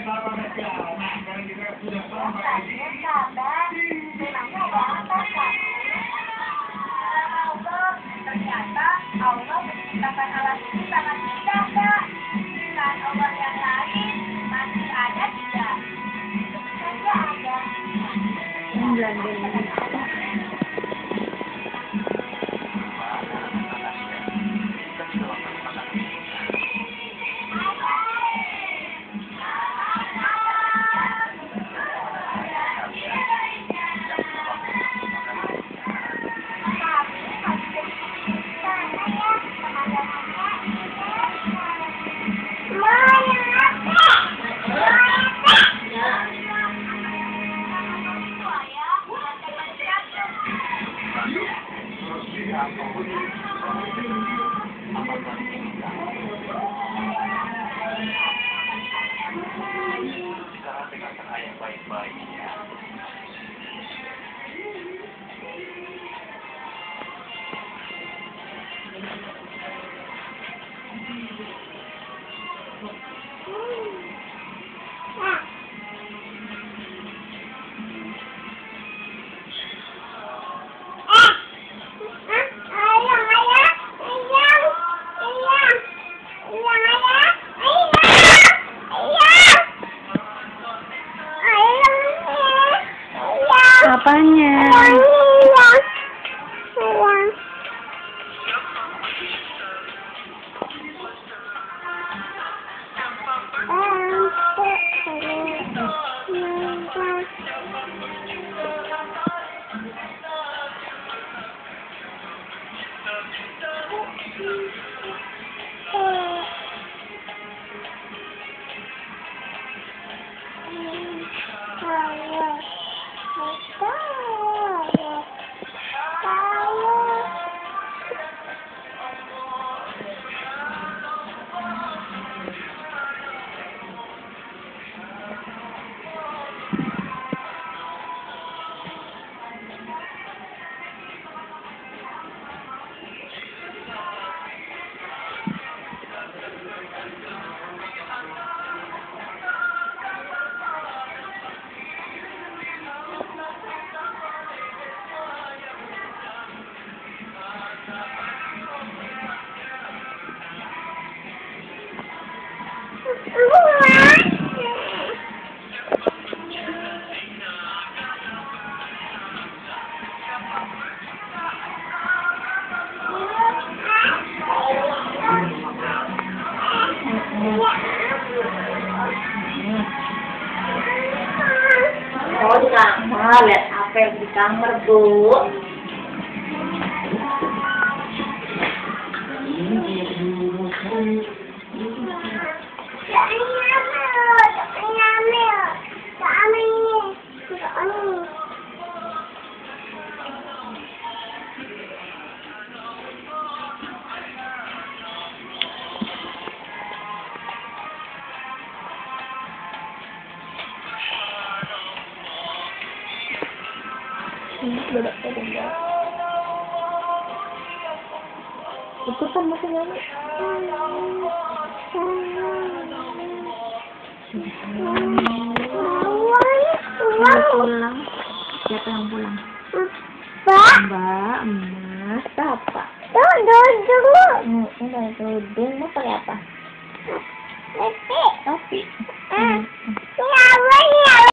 Ternyata Allah menciptakan alat ini sangat mudah, Kak. Dengan Allah yang lain masih ada tidak? Saja ada. Sekarang dengarkan ayat baik-baik ya. Apanya? Oh, di kamar, lihat apa yang di kamar, Bu. Ikutan masih nyanyi. Pulang. Siapa yang pulang? Mbak, Mas, Papa. Udah duduk. Mau pakai apa? Topi.